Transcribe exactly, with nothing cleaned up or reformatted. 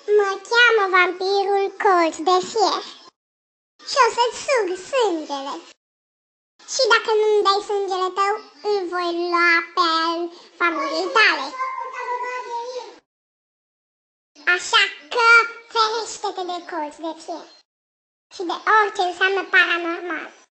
Mă cheamă vampirul colț de fier și o să-ți sug sângele. Și dacă nu-mi dai sângele tău, îl voi lua pe al familiei tale. Așa că ferește-te de colț de fier și de orice înseamnă paranormal.